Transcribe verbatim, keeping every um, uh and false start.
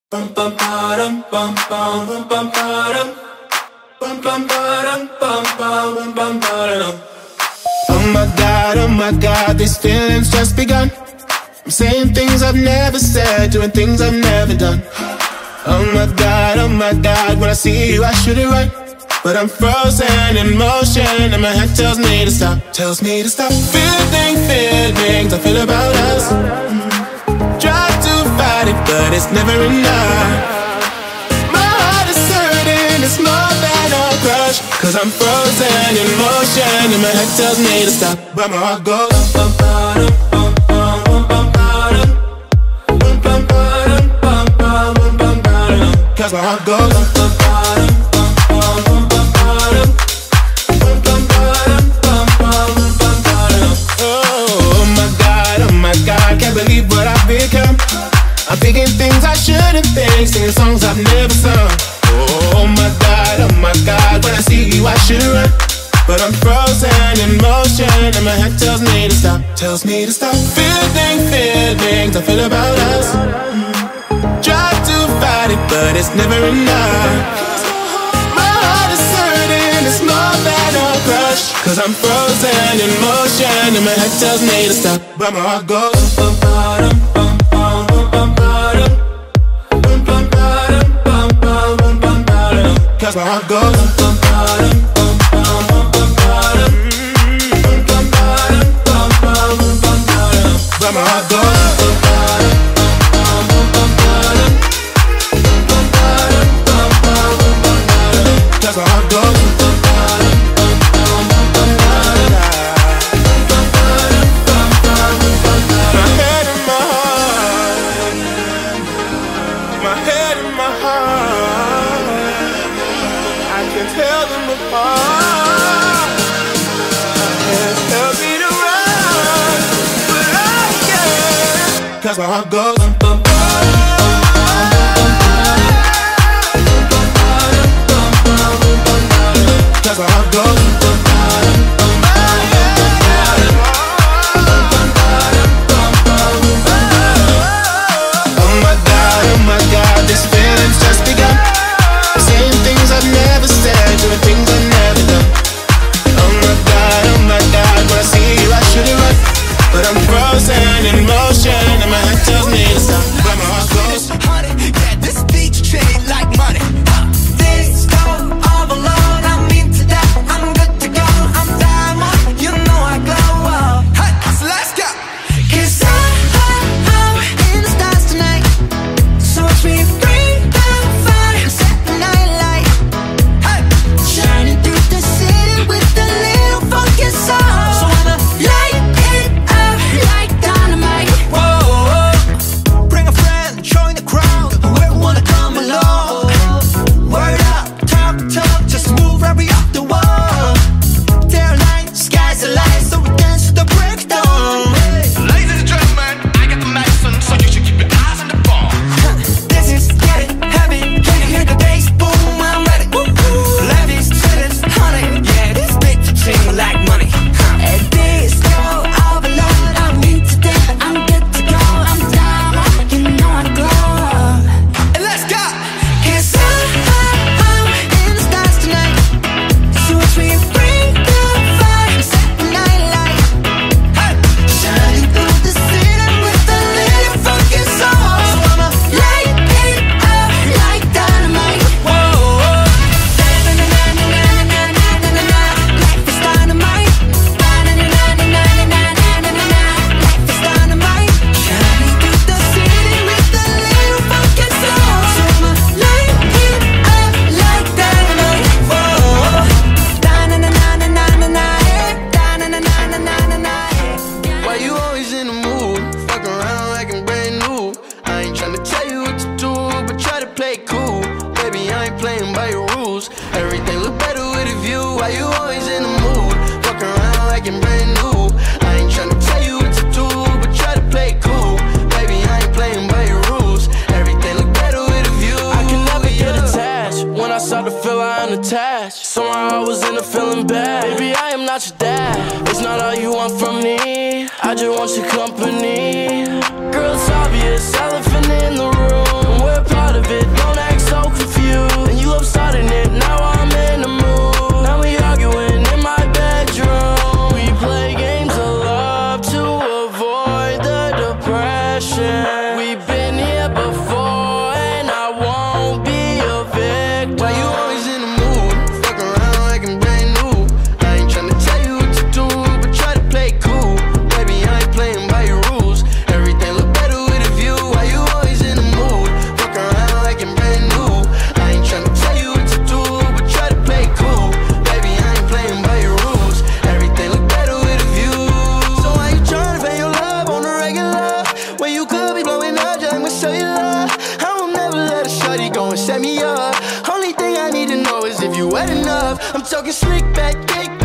Bum bum ba-dum bum bum bum bum ba-dum bum bum ba-dum bum bum bum bum ba-dum. Oh my God, oh my God, these feelings just begun. I'm saying things I've never said, doing things I've never done. Oh my God, oh my God, when I see you I should it right, but I'm frozen in motion and my head tells me to stop, tells me to stop. Feeling feelings I feel about us. Try to fight it, but it's never enough. My heart is hurting, it's more than a crush, cause I'm frozen in motion and my head tells me to stop, but my heart goes bum bum bum bum bum bum bum bum bum bum bum bum, cause my heart goes bum bum bum bum bum bum bum bum bum. Oh my God, oh my God, can't believe what I've become. I'm thinking things I shouldn't think, singing songs I've never sung. Oh my God, oh my God, when I see you I should run, but I'm frozen in motion and my head tells me to stop, tells me to stop. Feeling feelings I feel about us. Try to fight it, but it's never enough. My heart is hurting, it's more than a crush, cause I'm frozen in motion and my head tells me to stop, but my heart goes bum bum bum bum bum bum bum bum bum bum bum bum, cause my heart goes bum bum bum bum bum bum bum bum bum bum, but my heart goes bum bum bum bum bum bum bum, cause my heart goes bum bum bum bum bum. My head and my heart, my head and my heart, I can tell them apart. Can't tell me to run, but I can, cause my heart goes bum bum bum bum, cause my heart goes bum bum in motion and my head tells me to stop, but my heart goes honey, yeah, this beat treat like money. This go all alone, I'm into that, I'm good to go, I'm diamond, you know I glow up. Hey, so let's go. Cause I, I, I'm in the stars tonight, so watch me bring the fire and set the night light. Hey, shining through the city with a little funky soul, so I'ma light it up like dynamite. Whoa, bring a friend, join the crowd, whoever wanna come along. Word up, talk, talk, just move right up the wall. Day or night, sky's the light, so we dance to the breakdown. Ladies and gentlemen, I got the medicine, so you should keep your eyes on the ball. This is getting heavy, can you hear the bass? Boom, I'm ready. Levies, cities, honey, yeah, this beat treat like money. And this go all alone, I'm into that, I'm good to go, I'm down, you know I glow. And let's go. Cause I, I, I'm in the stars tonight, so watch me bring the fire and set the night light. Hey, Shining through the city with a little funky soul, so I'ma light it up like dynamite. whoa, Na-na-na-na-na-na-na-na-na-na, life is dynamite. Na-na-na-na-na-na-na-na-na, life is dynamite. Shining through the city with a little funky soul, so I'ma light it up like dynamite. Whoa, na-na-na-na-na-na-na, na-na-na-na-na-na-na. Why you always in the mood? Fuck around like I'm brand new. I ain't tryna tell you what to do, but try to play it cool. Baby, I ain't playing by your rules. Everything look better with a view. Why you always in the mood? Fuck around like I'm brand new. I ain't tryna tell you what to do, but try to play it cool. Baby, I ain't playing by your rules. Everything look better with a view. I can never get attached. When I start to feel I'm unattached, somehow I was in a feeling bad. Baby, I am not your dad. It's not all you want from me, I just want your company. Girl, it's obvious, elephant in the room, we're part of talking slick back, kick